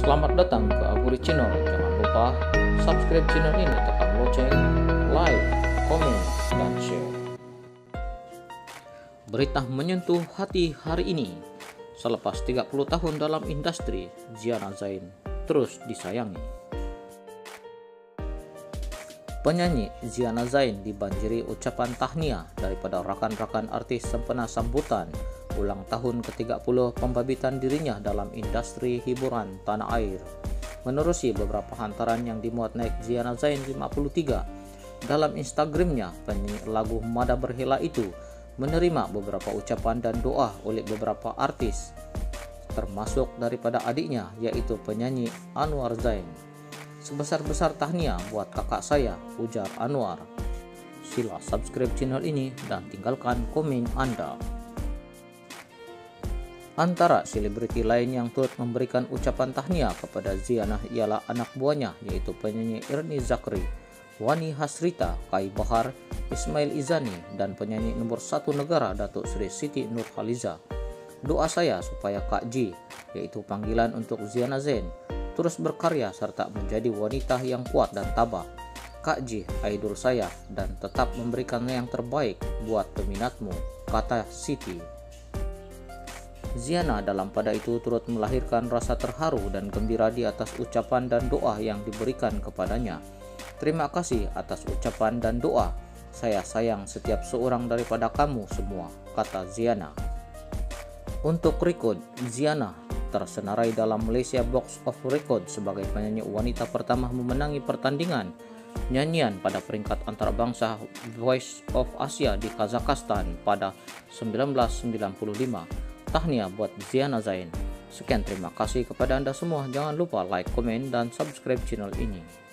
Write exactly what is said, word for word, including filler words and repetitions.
Selamat datang ke Aguri Channel. Jangan lupa subscribe channel ini, tekan lonceng, like, komen, dan share. Berita menyentuh hati hari ini. Selepas tiga puluh tahun dalam industri, Ziana Zain terus disayangi. Penyanyi Ziana Zain dibanjiri ucapan tahniah daripada rakan-rakan artis sempena sambutan ulang tahun ke tiga puluh pembabitan dirinya dalam industri hiburan tanah air. Menerusi beberapa hantaran yang dimuat naik Ziana Zain lima puluh tiga, dalam Instagramnya, penyanyi lagu Mada Berhela itu menerima beberapa ucapan dan doa oleh beberapa artis, termasuk daripada adiknya yaitu penyanyi Anwar Zain. Sebesar-besar tahniah buat kakak saya, ujar Anwar. Sila subscribe channel ini dan tinggalkan komen Anda. Antara selebriti lain yang turut memberikan ucapan tahniah kepada Ziana ialah anak buahnya yaitu penyanyi Irni Zakri, Wani Hasrita, Kai Bahar, Ismail Izani, dan penyanyi nomor satu negara Datuk Seri Siti Nurhaliza. Doa saya supaya Kak Ji, yaitu panggilan untuk Ziana Zain, terus berkarya serta menjadi wanita yang kuat dan tabah. Kak Ji, idol saya, dan tetap memberikan yang terbaik buat peminatmu, kata Siti. Ziana dalam pada itu turut melahirkan rasa terharu dan gembira di atas ucapan dan doa yang diberikan kepadanya. Terima kasih atas ucapan dan doa. Saya sayang setiap seorang daripada kamu semua, kata Ziana. Untuk rekod, Ziana tersenarai dalam Malaysia Box of Record sebagai penyanyi wanita pertama memenangi pertandingan nyanyian pada peringkat antarabangsa Voice of Asia di Kazakhstan pada seribu sembilan ratus sembilan puluh lima. Tahniah buat Ziana Zain. Sekian, terima kasih kepada Anda semua. Jangan lupa like, komen, dan subscribe channel ini.